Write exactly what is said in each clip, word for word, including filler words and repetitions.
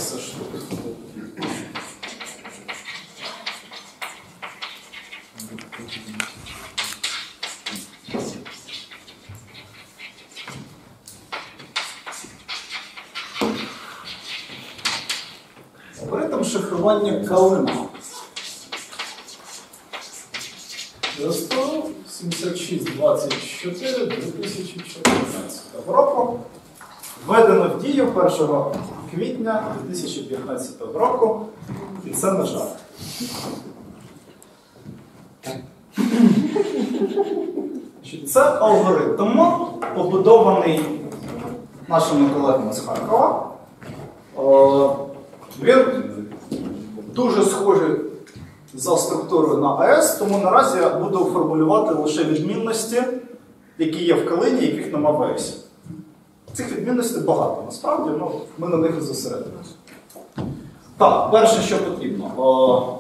все ж тут. Алгоритм шифрування калина. Застав сімдесят шість двадцять чотири дві тисячі чотирнадцятого року. Введено в дію першого квітня дві тисячі п'ятнадцятого року. І це не жарт. Це алгоритм, побудований нашими колегами з Харкова. Він дуже схожий за структурою на АЕС, тому наразі я буду формулювати лише відмінності, які є в калині, яких нема в АЕСі. Цих відмінностей багато, насправді, ну, ми на них і зосередимося. Так, перше, що потрібно. О...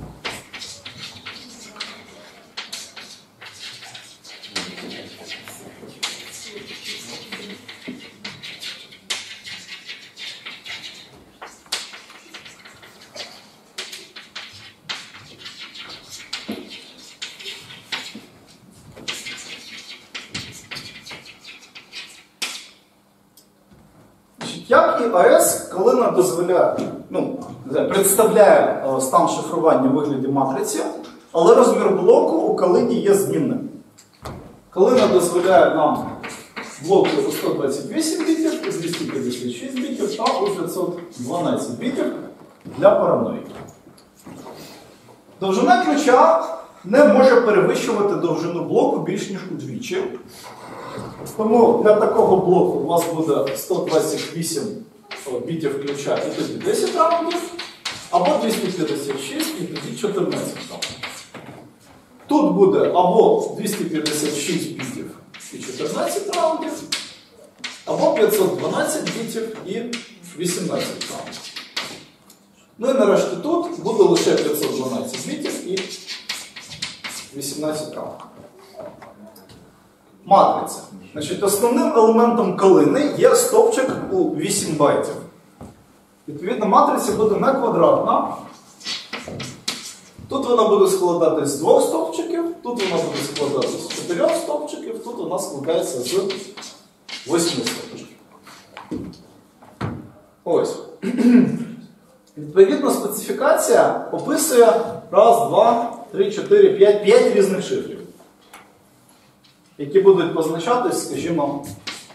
Як і АЕС, калина дозволяє, ну, представляє е, стан шифрування у вигляді матриці, але розмір блоку у калині є змінним. Калина дозволяє нам блоки у сто двадцять вісім бітів, у двісті п'ятдесят шість бітів та у п'ятсот дванадцять бітів для параноїки. Довжина ключа не може перевищувати довжину блоку більш ніж удвічі. Тому для такого блоку у вас буде сто двадцять вісім бітів ключа і тоді десять раундів, або двісті п'ятдесят шість і тоді чотирнадцять раундів. Тут буде або двісті п'ятдесят шість бітів і чотирнадцять раундів, або п'ятсот дванадцять бітів і вісімнадцять раундів. Ну і нарешті тут буде лише п'ятсот дванадцять бітів і вісімнадцять раундів. Матриця. Значить, основним елементом калини є стовпчик у вісім байтів. Відповідно, матриця буде не квадратна. Тут вона буде складатись з двох стовпчиків, тут вона буде складатись з чотирьох стовпчиків, тут вона складається з восьми стовпчиків. Ось. Відповідно, специфікація описує раз, два, три, чотири, п'ять, п'ять різних шифрів, які будуть позначатись, скажімо,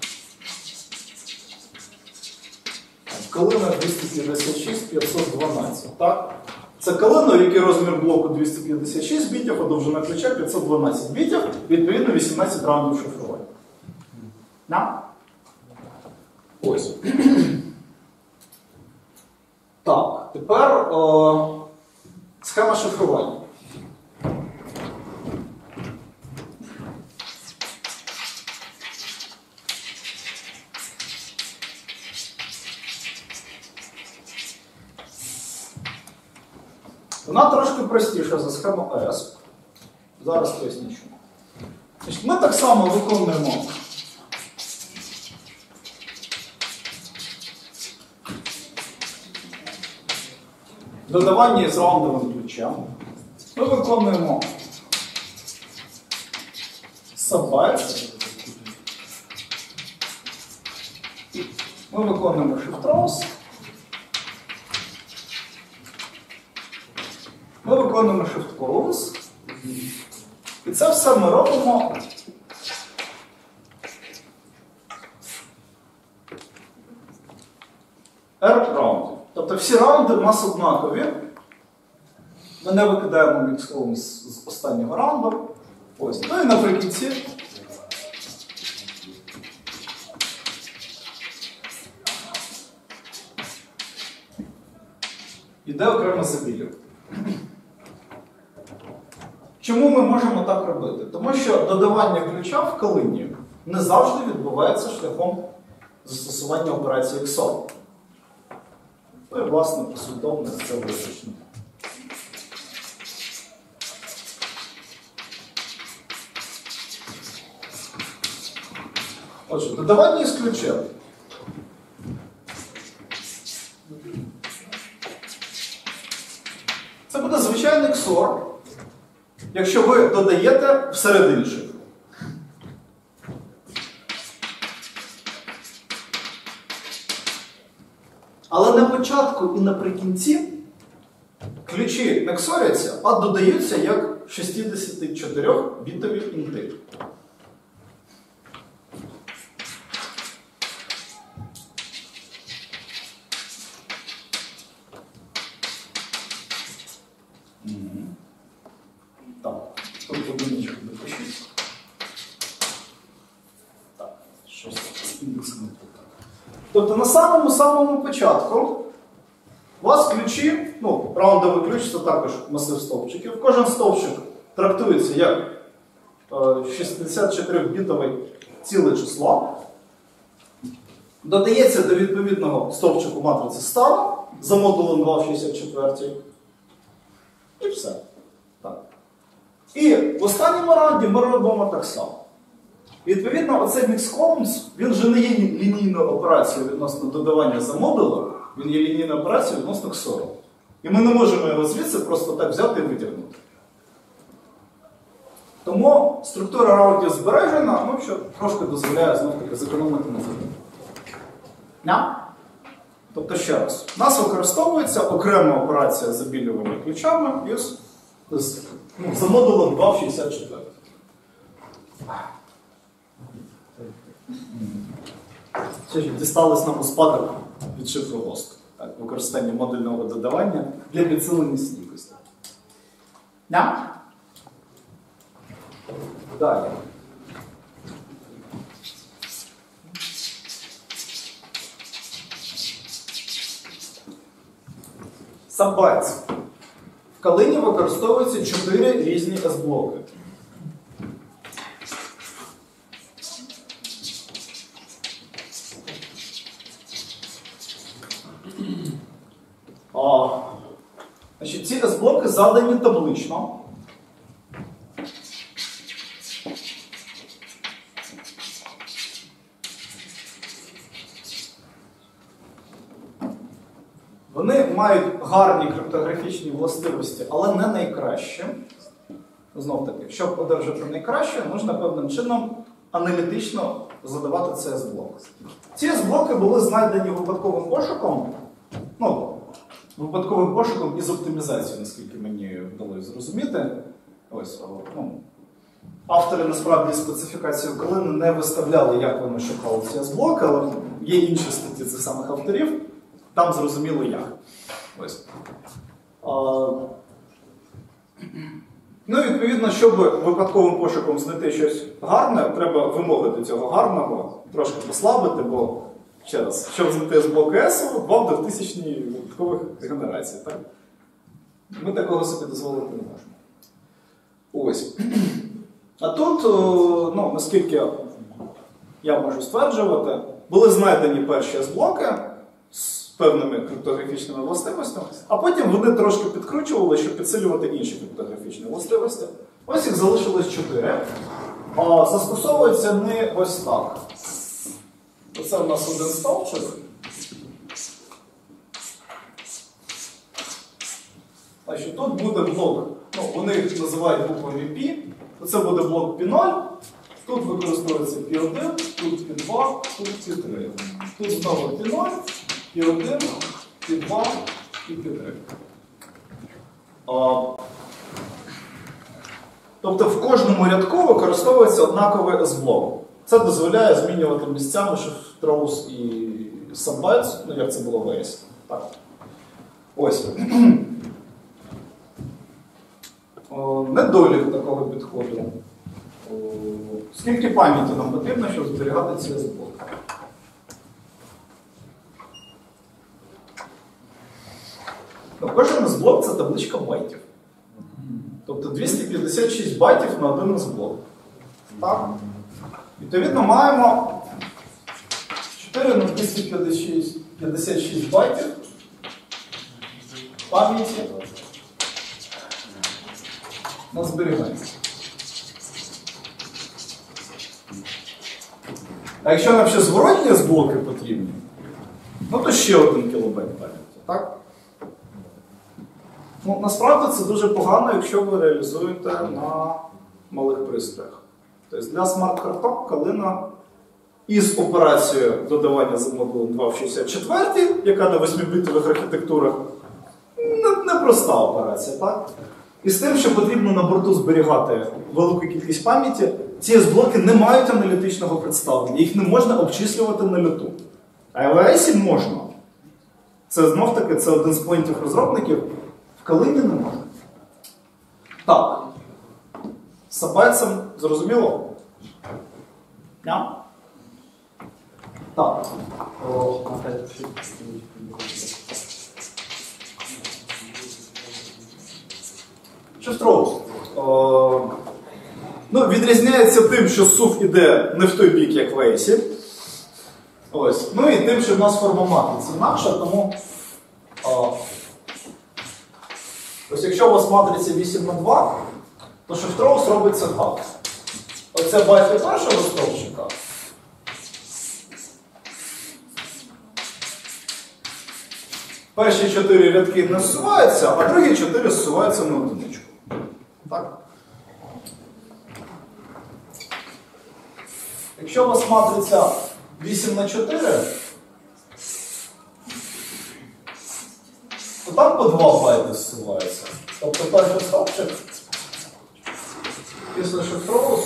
калина двісті п'ятдесят шість п'ятсот дванадцять. Так? Це калина, в якій розмір блоку двісті п'ятдесят шість бітів, а довжина ключа п'ятсот дванадцять бітів, відповідно вісімнадцять раундів шифрування. Да? Ось. Так, тепер о, схема шифрування. Вона трошки простіша за схему АЕС. Зараз поясню чому. Значить, ми так само виконуємо додавання з раундовим ключем. Ми виконуємо саббайт. Ми виконуємо shift-rows. Ми виконуємо shift-close. І це все ми робимо R раундів. Тобто всі раунди в нас однакові. Ми не викидаємо mix-close з останнього раунду. Ось. Ну і наприкінці йде окремо забілів. Чому ми можемо так робити? Тому що додавання ключа в калині не завжди відбувається шляхом застосування операції ікс о ар. Ну і, власне, послідовно це визначено. Отже, додавання із ключем. буде звичайний ікс о ар, якщо ви додаєте всередині шифру. Але на початку і наприкінці ключі не ксоряться, а додаються як шістдесятичотирьохбітові інти. Так, тут одиничку допишіть. Так, щось з індексами тут. Тобто на самому-самому початку у вас ключі, ну, раундовий ключ це також масив стовпчиків. Кожен стовпчик трактується як шістдесятичотирьохбітове ціле число. Додається до відповідного стовпчику матриці стану за модулем два в шістдесят четвертій. І все. Так. І в останньому раунді ми робимо так само. Відповідно, оцей mix columns, він вже не є лінійною операцією відносно додавання за модулем, він є лінійною операцією відносно ікс о ар. І ми не можемо його звідси просто так взяти і витягнути. Тому структура раундів збережена, ну, що трошки дозволяє знов-таки зекономити на землі. Yeah? Тобто, ще раз, у нас використовується окрема операція забілювання ключами із, з, ну, за модулем два в шістдесят четвертій. Ще ж дісталось нам у спадок від шифру лост. Так, використання модульного додавання для підсилення стійкості. Yeah? Далі. Subbytes. В Калині використовуються чотири різні ес-блоки. А, значить, ці ес-блоки задані таблично. Вони мають гарні криптографічні властивості, але не найкращі. Знов таки, щоб одержати найкраще, можна певним чином аналітично задавати цей ес-блок. Ці ес-блоки були знайдені випадковим пошуком, ну, випадковим пошуком із оптимізацією, наскільки мені вдалося зрозуміти. Ось, ну, автори, насправді, специфікацію Калини не виставляли, як вони шукали ці ес-блоки, але є інші статті цих самих авторів. Там зрозуміло як. Ось. А, ну, відповідно, щоб випадковим пошуком знайти щось гарне, треба вимоги до цього гарного трошки послабити, бо, ще раз, щоб знайти ес-блок ес, два в двохтисячній випадкових генерацій. Так? Ми такого собі дозволити не можемо. Ось. А тут, ну, наскільки я можу стверджувати, були знайдені перші ес-блоки з певними криптографічними властивостями, а потім вони трошки підкручували, щоб підсилювати інші криптографічні властивості. Ось їх залишилось чотири. А застосовується не ось так. Оце у нас один стовпчик. Значить, тут буде блок, ну, вони їх називають буквами π. Оце буде блок пі нуль. Тут використовується пі один, тут пі два, тут пі три. Тут знову пі нуль. пі один, пі два і пі три. А, тобто в кожному рядку використовується однаковий ес-блок. Це дозволяє змінювати місцями shift-throws і subbytes, ну як це було в ей ес. Так. Ось. О, недолік такого підходу. О, скільки пам'яті нам потрібно, щоб зберігати ці ес-блоки? Кожен ес-блок – це табличка байтів. Тобто двісті п'ятдесят шість байтів на один ес-блок. Так? Відповідно, маємо чотири на двісті п'ятдесят шість байтів пам'яті на зберігання. А якщо нам ще зворотні ес-блоки потрібні, ну то ще один кілобайт пам'яті. Так? Ну, насправді це дуже погано, якщо ви реалізуєте на малих пристроях. Тобто для смарт-карток Калина із операцією додавання за модулем два в шістдесят четвертій, яка на восьмибітових архітектурах, непроста операція, так? І з тим, що потрібно на борту зберігати велику кількість пам'яті, ці ес-блоки не мають аналітичного представлення, їх не можна обчислювати на льоту. А ел ей ес можна. Це знов-таки це один з поінтів розробників. В Калині не можна. Так. З сапайцем зрозуміло? Я? Так. О, Шифтроуз. Ну, відрізняється тим, що сув іде не в той бік, як в ейсі. Ось. Ну і тим, що в нас форма матриці інакша, тому о, ось якщо у вас матриця вісім на два, то шифтроуз робиться так. Оце байт від першого стовпчика. Перші чотири рядки не зсуваються, а другі чотири зсуваються на одиничку. Так? Якщо у вас матриця вісім на чотири, то там по два байти зсуваються. Тобто перший стовпчик після шифтроуз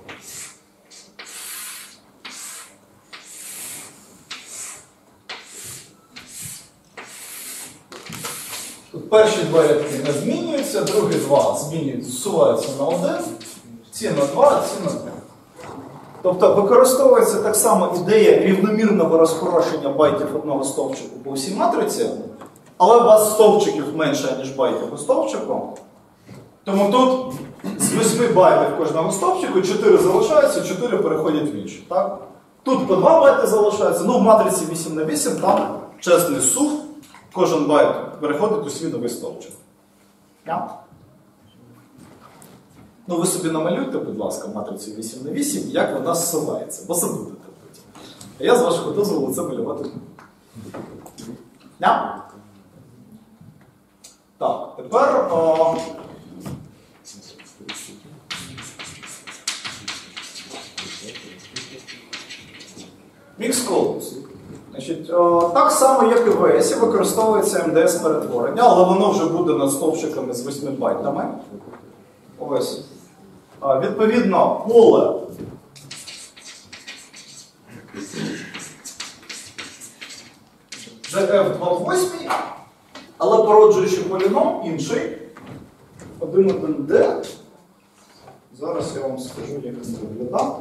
тут перші два рядки не змінюються, другі два змінюються, зсуваються на один, ці на два, ці на три. Тобто використовується так само ідея рівномірного розпорошення байтів одного стовпчику по всій матриці, але у вас стовпчиків менше, ніж байтів у стовпчику. Тому тут з восьми байтів кожного стовпчику чотири залишаються, чотири переходять в інші. Так? Тут по два байти залишаються, ну в матриці вісім на вісім там чесний сув, кожен байт переходить у свій новий стовпчик. Yeah. Ну ви собі намалюйте, будь ласка, матрицю вісім на вісім, як вона зсувається, бо забудете потім. А я з вашого дозволу це малювати не буду. Yeah. Так, тепер о... Mixed-Codes. Значить, о, так само, як і в ейсі, використовується ем де ес-перетворення, але воно вже буде над стовпчиками з восьми байтами. Ось. А, відповідно, поле джі еф двадцять вісім, але породжуючи поліном інший, один один де. Зараз я вам скажу, як він виглядає.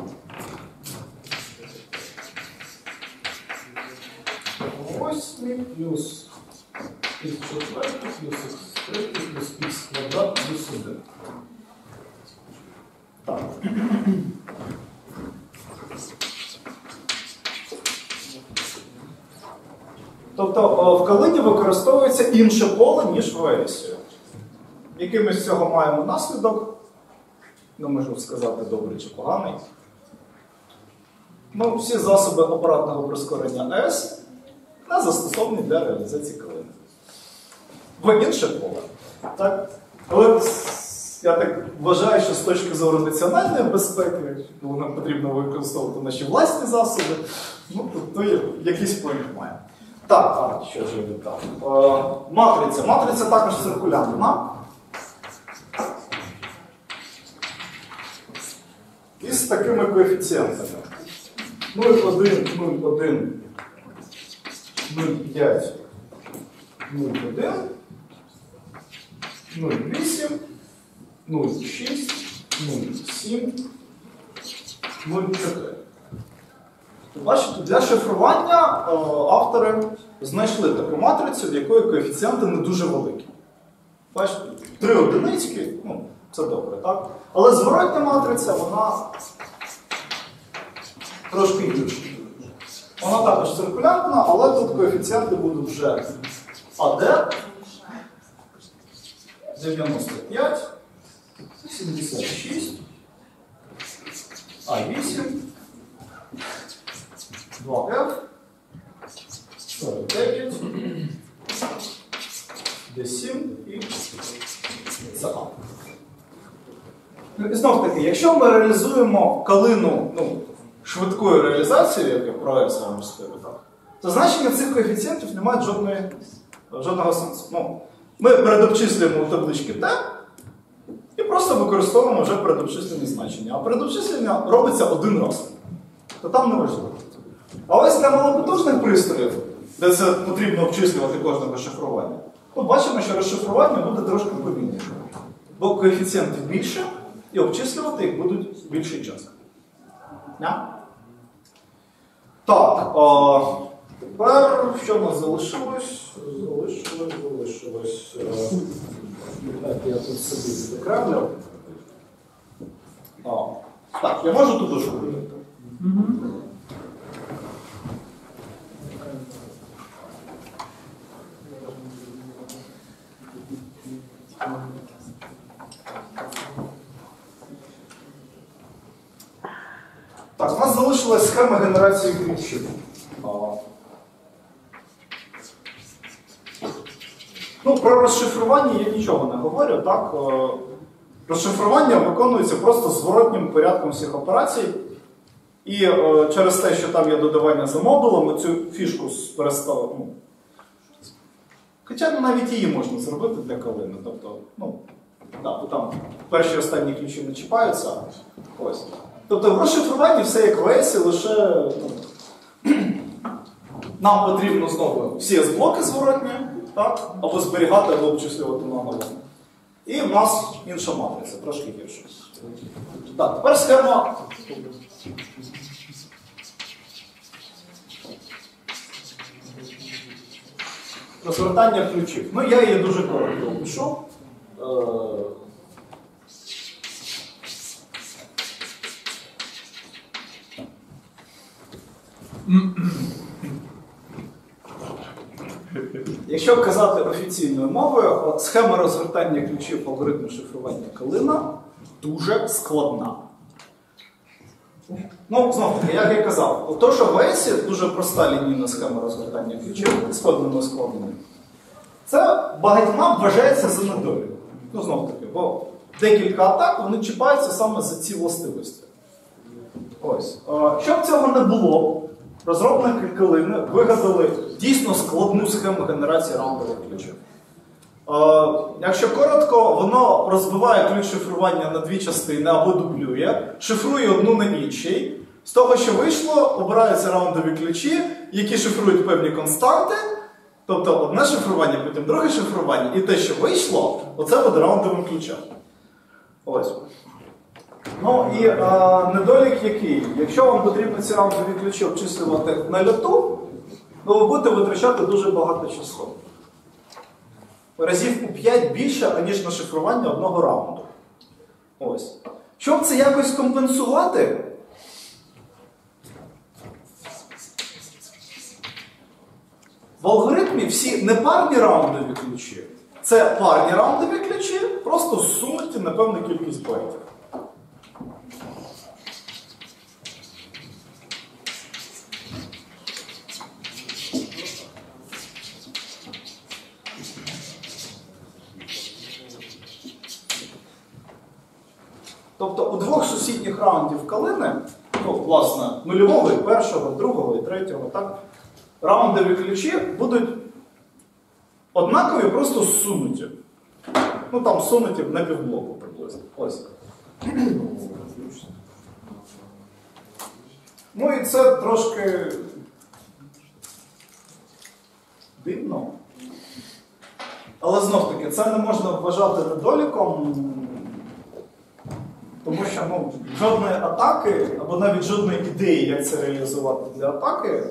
восьмий плюс х четвертий плюс х третій плюс х квадрат плюс один. Так. Тобто в Калині використовується інше поле, ніж в ейсі. Який ми з цього маємо наслідок? Не можу сказати, добрий чи поганий. Ну, всі засоби апаратного прискорення ес не застосовані для реалізації Калини. В інше поле. Так? Але я так вважаю, що з точки зору національної безпеки, бо нам потрібно використовувати наші власні засоби, ну, то якийсь поінт має. Так, а, що ж я віддав? Е, матриця. Матриця також циркулярна. І з такими коефіцієнтами. нуль один, нуль один, нуль п'ять, нуль один, нуль вісім, нуль шість, нуль сім, нуль чотири. Бачите, для шифрування е, автори знайшли таку матрицю, в якої коефіцієнти не дуже великі. Бачите, три одиницьки, ну, це добре, так? Але зворотня матриця, вона трошки інша. Вона також циркулярна, але тут коефіцієнти будуть вже АД дев'яносто п'ять, сімдесят шість, А вісім, два еф, сорок дев'ять Д сім і С А. І знов таки, якщо ми реалізуємо калину ну, швидкою реалізацією, як я про С вам розповів, то значення цих коефіцієнтів не мають жодної, жодного сенсу. Ну, ми передобчислюємо у таблички Т і просто використовуємо вже передобчислені значення. А передобчислення робиться один раз. То там не важливо. А ось для малопотужних пристроїв, де це потрібно обчислювати кожне розшифрування, то бачимо, що розшифрування буде трошки повільніше. Бо коефіцієнтів більше, і обчислювати їх будуть більший час. Yeah? Так, а, тепер що в нас залишилось? Залишилось, залишилось. Так, я тут собі відокремлював. Так, я можу тут дошку вибрати? Так, у нас залишилась схема генерації ключів. Ну, про розшифрування я нічого не говорю. Так? Розшифрування виконується просто зворотнім порядком всіх операцій. І е, через те, що там є додавання за модулем, цю фішку перестали. Ну, хоча навіть її можна зробити для калини. Тобто, ну, да, там перші і останні ключі не чіпаються. Ось. Тобто в розшифруванні все як в ЕСі, лише ну, нам потрібно знову всі ес-блоки зворотні, так? Або зберігати, або обчислювати наново. І в нас інша матриця, трошки гірше. Так, тепер схема. Розвертання ключів. Ну, я її дуже коротко опишу. Якщо казати офіційною мовою, схема розвертання ключів алгоритму шифрування калина дуже складна. Ну, знову таки, як я казав, то, що в ЕСі дуже проста лінійна схема розвертання ключів, складними складними, це багатьма вважається за недолік. Ну, знову таки, бо декілька атак, вони чіпаються саме за ці властивості. Ось. Щоб цього не було, розробники калини вигадали дійсно складну схему генерації раундових ключів. Якщо коротко, воно розбиває ключ шифрування на дві частини або дублює, шифрує одну на іншій. З того, що вийшло, обираються раундові ключі, які шифрують певні константи. Тобто одне шифрування, потім друге шифрування, і те, що вийшло, оце буде раундовим ключем. Ось. Ну і а, недолік який? Якщо вам потрібно ці раундові ключі обчислювати на льоту, то ви будете витрачати дуже багато часу. Разів у п'ять більше, аніж на шифрування одного раунду. Ось. Щоб це якось компенсувати, в алгоритмі всі непарні раундові ключі, це парні раундові ключі, просто зсунуті на певну кількість байтів. Тобто у двох сусідніх раундів калини, ну, власне, нульового, і першого, другого і третього, так, раундові ключі будуть однакові, просто зсунуті. Ну, там зсунуті на півблоку приблизно. Ось. Ну і це трошки дивно. Але знов-таки, це не можна вважати недоліком, тому що ну, жодної атаки, або навіть жодної ідеї, як це реалізувати для атаки,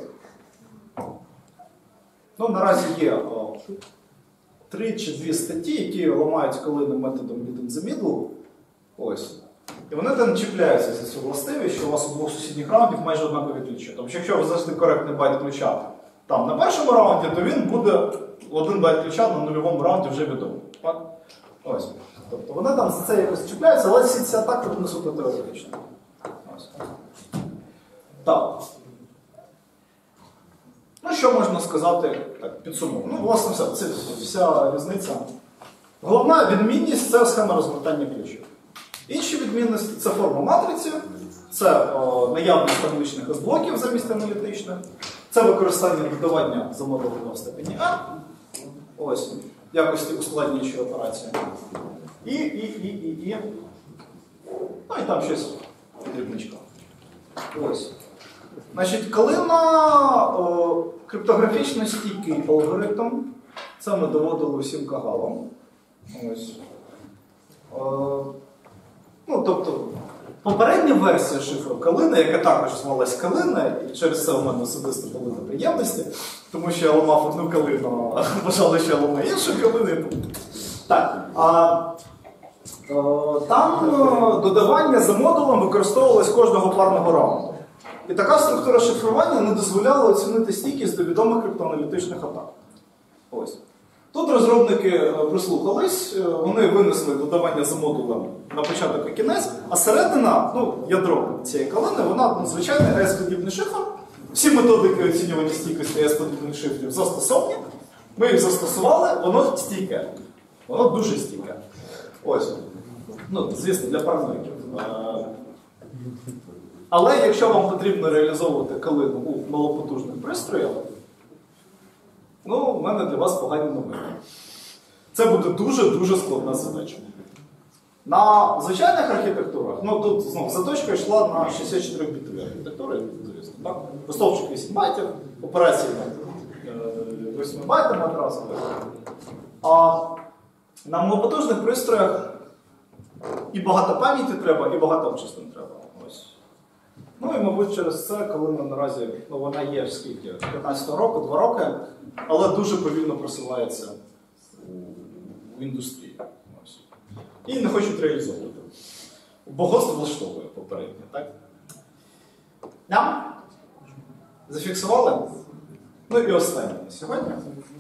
ну, наразі є о, три чи дві статті, які ламають калину методом Meet in the Middle. Ось. І вони там чіпляються за цю властивість, що у вас у двох сусідніх раундів майже однакові ключі. Тобто, якщо ви знайшли коректний байт ключа там на першому раунді, то він буде один байт ключа на нульовому раунді вже відомий. Ось. Тобто вони там за це якось чіпляються, але всі ці атаки вони суто теоретичні. Ось. Так. Ну, що можна сказати, так, підсумовано? Ну, власне, все, це вся різниця. Головна відмінність – це схема розгортання ключів. Інші відмінності – це форма матриці, це о, наявність табличних ес-блоків замість аналітичних, це використання додавання замодульного в степені А, ось, якості ускладнюючої операції. І, і, і, і, і. Ну і там щось дрібничка. Ось. Значить, коли на о, криптографічно стійкий алгоритм, це ми доводили усім кагалам. Ось. О, ну, тобто, попередня версія шифру Калина, яка також звалась Калина, і через це у мене особисто були неприємності, тому що я ламав одну калину, а бажали, що я ламав іншу калину. Так, а о, там о, додавання за модулем використовувалось кожного парного раунду. І така структура шифрування не дозволяла оцінити стійкість до відомих криптоаналітичних атак. Ось. Тут розробники прислухались, вони винесли додавання за модулем на початок і кінець, а середина, ну, ядро цієї калини, вона звичайний ей ес-подібний шифр. Всі методики оцінювання стійкості ей ес-подібних шифрів застосовані. Ми їх застосували, воно стійке. Воно дуже стійке. Ось. Ну, звісно, для параноїків. Але якщо вам потрібно реалізовувати калину у малопотужних пристроях, ну, в мене для вас погані новини. Це буде дуже-дуже складна задача. На звичайних архітектурах, ну тут знову заточка йшла на шістдесят чотири бітові архітектури, звісно, так? Стовпчик вісім байтів, операції восьми байтами одразу. А на малопотужних пристроях і багато пам'яті треба, і багато обчислень треба. Ось. Ну і, мабуть, через це, коли ми наразі, ну вона є скільки, п'ятнадцятого року, два роки, але дуже повільно просувається в індустрії. Ось. І не хочуть реалізовувати. Бо гост влаштовує попередньо, так? Ням? Зафіксували? Ну і останнє на сьогодні.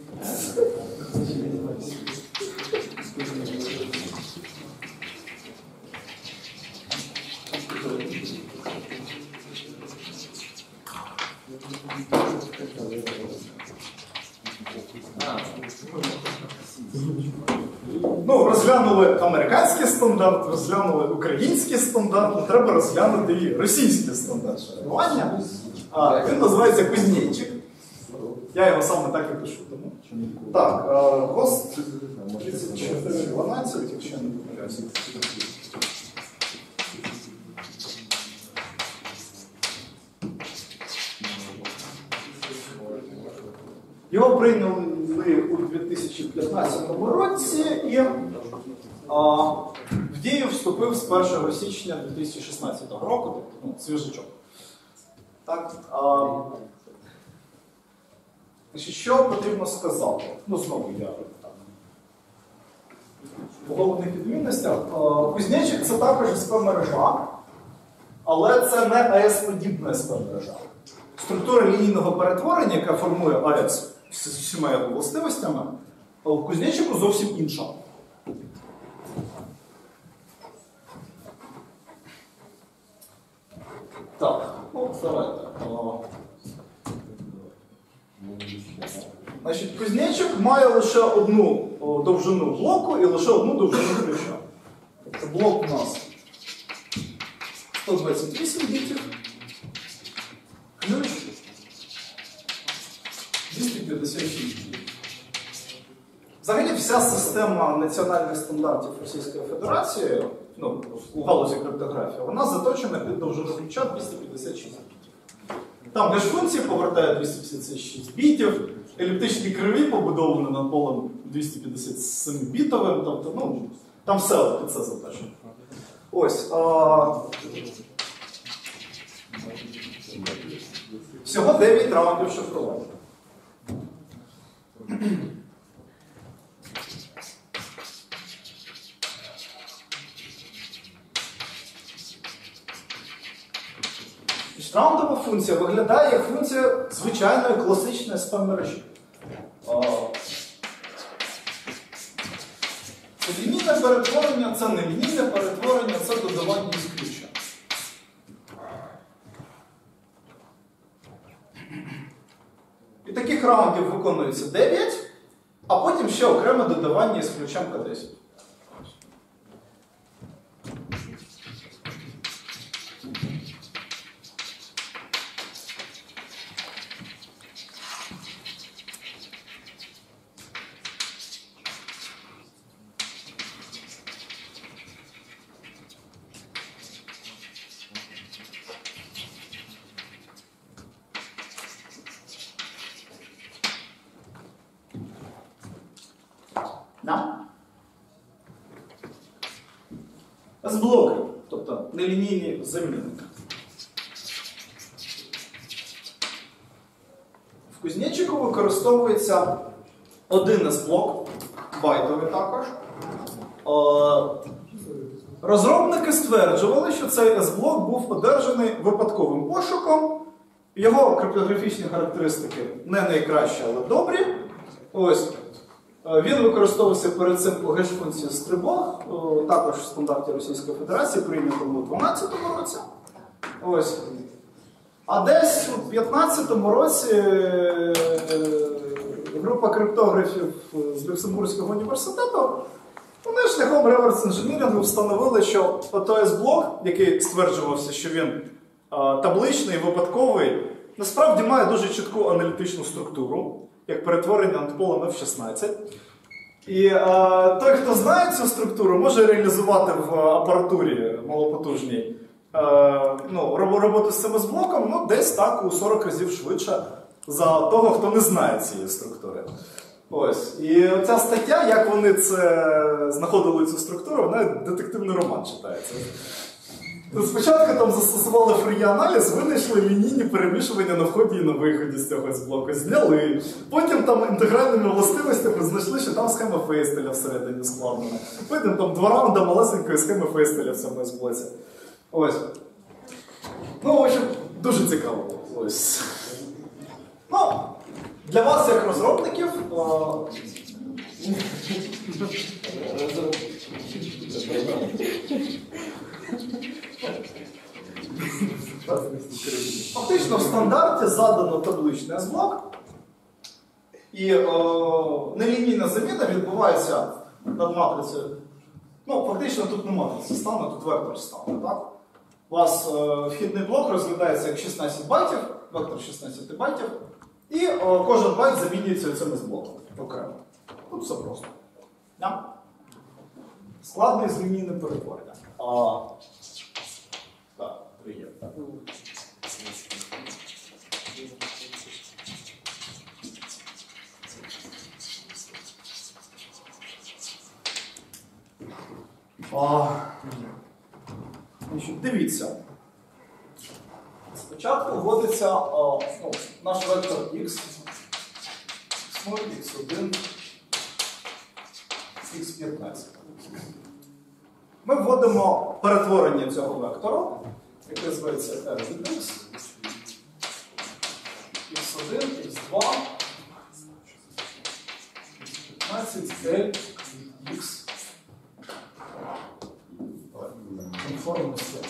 Ну, розглянули американський стандарт, розглянули український стандарт, треба розглянути і російський стандарт шифрування. А, він називається Кузнєчик. Я його саме так і пишу. Тому. Так, гост тридцять чотири дванадцять, якщо не помиляюся. Його прийняли у дві тисячі п'ятнадцятому році і а, в дію вступив з першого січня дві тисячі шістнадцятого року, тобто ну, свіжачок. Так, а, значить, що потрібно сказати? Ну, знову я так. В головних відмінностях. Кузнечик – це також ес пі-мережа, але це не ей ес-подібна ес пі-мережа. Структура лінійного перетворення, яка формує ей ес з усіма його властивостями, а у Кузнечику зовсім інша. Так, ну, давайте. Значить, Кузнечик має лише одну о, довжину блоку і лише одну довжину ключа. Це блок у нас сто двадцять вісім бітів, ключ двісті п'ятдесят шість бітів. Взагалі вся система національних стандартів Російської Федерації, ну, у галузі криптографії, вона заточена під довжину ключа двісті п'ятдесят шість бітів. Там геш-функції повертає двісті п'ятдесят шість бітів, еліптичні криві побудовані над полем двісті п'ятдесят сім бітовим, тобто, ну, там все під це заточено. Ось. А... Всього дев'ять раундів шифрування. Раундова функція виглядає як функція звичайної класичної ес пі-мережі. Лінійне перетворення – це не лінійне перетворення, це додавання із ключа. І раундів виконується дев'ять, а потім ще окреме додавання із ключем К десять. С-блоки, тобто нелінійні замінники. В кузнечику використовується один С-блок, байтовий також. Розробники стверджували, що цей С-блок був одержаний випадковим пошуком. Його криптографічні характеристики не найкращі, але добрі. Ось. Він використовувався перед цим по геш-функції стрибок, також в стандарті Російської Федерації, прийнятому у дванадцятому році. Ось. А десь у п'ятнадцятому році група криптографів з Люксембурзького університету, вони шляхом реверс-інженірингу встановили, що той С-блок, який стверджувався, що він табличний, випадковий, насправді має дуже чітку аналітичну структуру, як перетворення антипола на еф шістнадцять. І е, той, хто знає цю структуру, може реалізувати в апаратурі малопотужній е, ну, роботу з цим С-блоком ну, десь так у сорок разів швидше за того, хто не знає цієї структури. Ось. І ця стаття, як вони це знаходили цю структуру, вона детективний роман читається. Спочатку там застосували фрі-аналіз, винайшли лінійні перемішування на вході і на виході з цього С-блоку, зняли. Потім там інтегральними властивостями знайшли, що там схема Фейстеля всередині складена. Потім там два раунди малесенької схеми Фейстеля в цьому С-блоці. Ось. Ну, в общем, дуже цікаво. Ось. Ну, для вас, як розробників, о... Фактично в стандарті задано табличний С-блок, і о, нелінійна заміна відбувається над матрицею. Ну, фактично тут не матриця стане, тут вектор стане, так? У вас о, вхідний блок розглядається як шістнадцять байтів, вектор шістнадцять байтів, і о, кожен байт замінюється цим С-блоком окремо. Тут все просто. Yeah. Складне і змінне перетворення. А... Так, приємно. А, дивіться. Спочатку вводиться а, ну, наш вектор x, ікс нуль, ікс один, ікс п'ятнадцять. Ми вводимо перетворення цього вектору, яке зветься r від x, ікс один, ікс два, ікс п'ятнадцять, L, X. Конформності.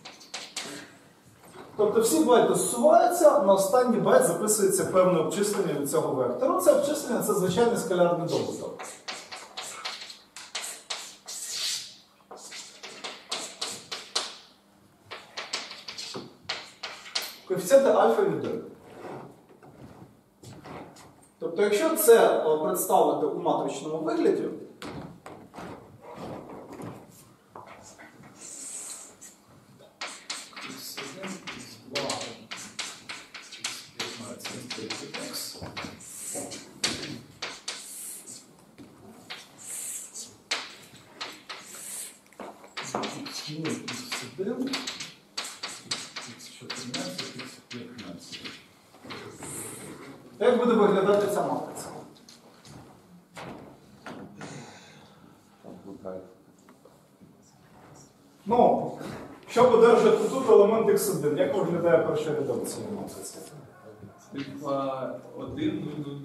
Тобто всі байти зсуваються, на останній байт записується певне обчислення від цього вектору. Це обчислення – це звичайний скалярний добуток. Коефіцієнти альфа відомі. Тобто, якщо це представити у матричному вигляді, як буде виглядати ця матриця? Ну, щоб одержати тут елемент ікс один, як виглядає перший рядок цієї матриці? один,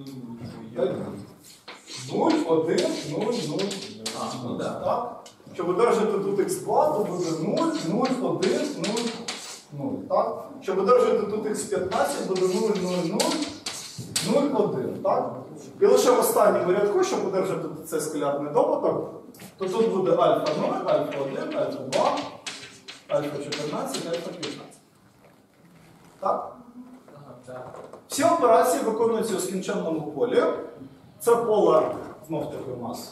нуль, один, нуль, нуль. А, ну да. Так. Щоб одержати тут ікс два, то буде нуль, нуль, один, нуль, нуль. Так? Щоб одержати тут ікс п'ятнадцять, буде нуль, нуль, нуль, нуль, один. так? І лише в останньому рядку, щоб одержати цей скалярний добуток, то тут буде альфа нуль, альфа один, альфа два, альфа чотирнадцять, альфа п'ятнадцять. Так? Всі операції виконуються у скінченному полі. Це поле, знов таки, у нас.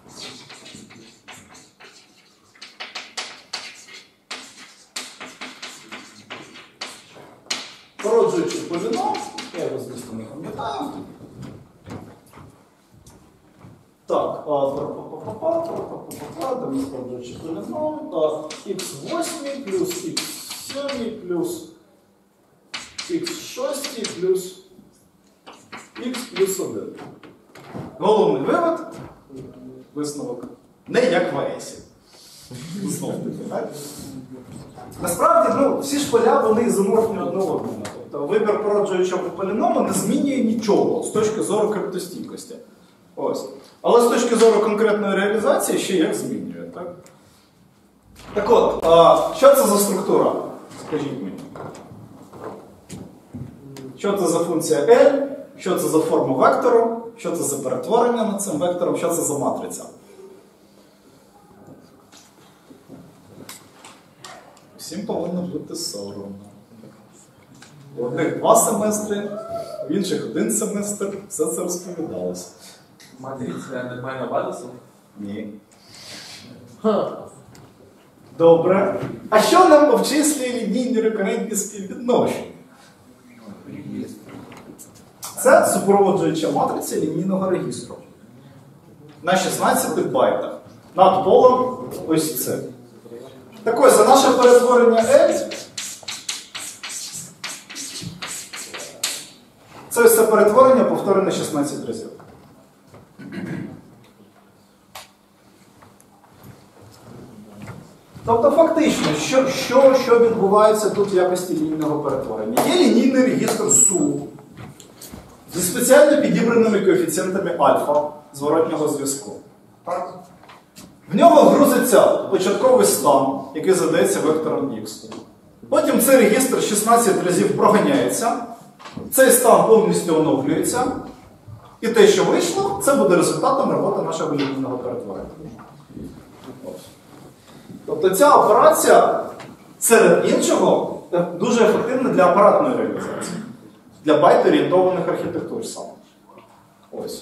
Породжуючий поліном, я його, звісно, не пам'ятаю. Так, де ми породжуючий поліном, х восемь плюс х сім плюс х шість плюс х плюс один. Головний вивод, висновок, не як в АЕСі. Знов таки, так? Насправді, ну, всі ж поля, вони ізоморфні одне одному. Тобто вибір породжуючого поліному не змінює нічого з точки зору криптостійкості. Ось. Але з точки зору конкретної реалізації ще як змінює. Так, так от, а, що це за структура? Скажіть мені. Що це за функція L? Що це за форма вектору? Що це за перетворення над цим вектором? Що це за матриця? Всім повинно бути соромно. У одних два семестри, в інших один семестр, все це розповідалося. Матриця нормально базису? Ні. Добре. А що нам обчислює лінійні рекурентні співвідношення? Це супроводжуюча матриця лінійного регістру. На шістнадцяти байтах. Над полем ось це. Так ось, за наше перетворення L, це ось це перетворення повторене шістнадцять разів. Тобто фактично, що, що, що відбувається тут в якості лінійного перетворення? Є лінійний регістр су зі спеціально підібраними коефіцієнтами альфа зворотнього зв'язку. Так? В нього грузиться початковий стан, який задається вектором х. Потім цей регістр шістнадцять разів проганяється, цей стан повністю оновлюється, і те, що вийшло, це буде результатом роботи нашого лінійного перетворення. Тобто ця операція, серед іншого, дуже ефективна для апаратної реалізації, для байт-орієнтованих архітектур саме. Ось.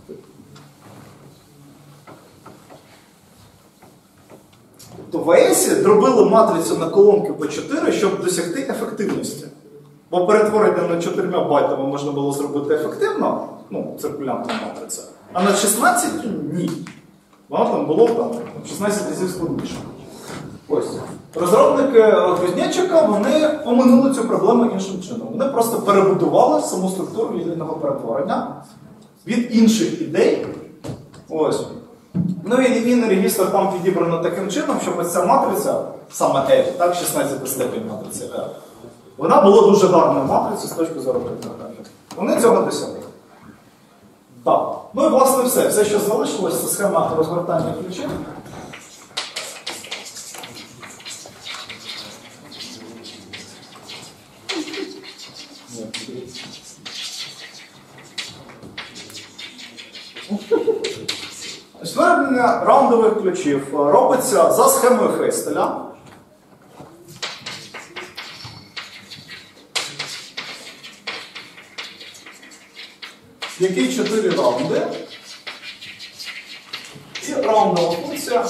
То в АЕСі дробили матрицю на колонки по чотири, щоб досягти ефективності. Бо перетворення над чотирма байтами можна було зробити ефективно, ну, циркулянтна матриця, а над шістнадцятью ні. Воно там було там, шістнадцять разів складніше. Ось. Розробники Кузнєчика, вони оминули цю проблему іншим чином. Вони просто перебудували саму структуру лінійного перетворення від інших ідей. Ось. Ну і лінійний регістр там підібрано таким чином, щоб ось ця матриця, саме L, так, шістнадцята степень матриці L, вона була дуже гарною матрицею з точки зору криптографії. Вони цього досягли. Так. Ну і власне все. Все, що залишилось, це схема розгортання ключів. Вироблення раундових ключів робиться за схемою Фейстеля. Які чотири раунди. І раундова функція.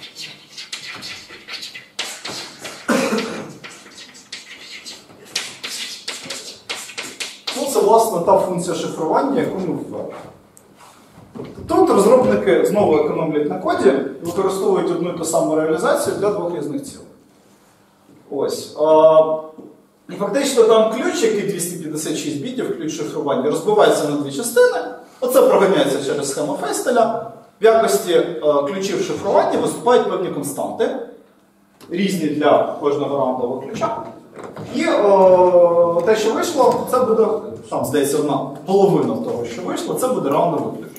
Ну, це, власне, та функція шифрування, яку ми ввели. Тут розробники знову економлять на коді, використовують одну і ту саму реалізацію для двох різних цілей. Ось. І фактично там ключ, який двісті п'ятдесят шість бітів, ключ шифрування, розбивається на дві частини. Оце проганяється через схему Фейстеля. В якості ключів шифрування виступають певні константи, різні для кожного раундового ключа. І о, те, що вийшло, це буде, там, здається, одна половина того, що вийшло, це буде раундовий ключ.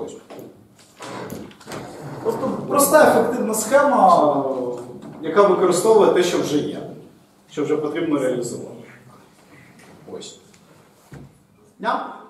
Тобто проста ефективна схема, яка використовує те, що вже є, що вже потрібно реалізувати. Ось. Yeah.